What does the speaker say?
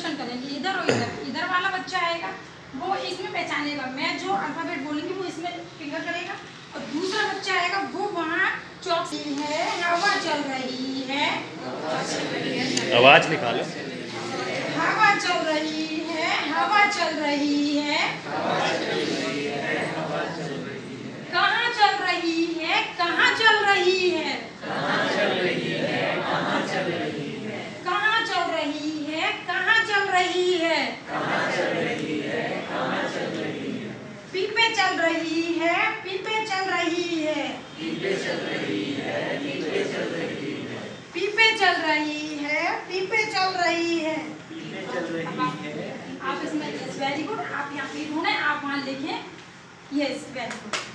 Observation करेंगे, इधर और इधर, इधर वाला बच्चा आएगा वो इसमें पहचानेगा, मैं जो अल्फाबेट बोलूँगी वो इसमें फिंगर करेगा, और दूसरा बच्चा आएगा वो वहाँ चौक है, हवा चल रही है, आवाज निकालो, हवा चल रही है, हवा चल रही है, कहाँ चल रही है, कहाँ चल रही है, कहाँ चल रही है, कहाँ चल रही है, कहाँ चल रही है, कहाँ चल रही है, कहाँ चल रही है, कहाँ चल रही है, पीपे चल रही है, पीपे चल रही है, पीपे चल रही है, पीपे चल रही है, पीपे चल रही है, पीपे चल रही है, पीपे चल रही है। आप इसमें वेरी गुड, आप यहाँ पे ढूंढे, आप वहाँ लिखें, यस वेरी गुड।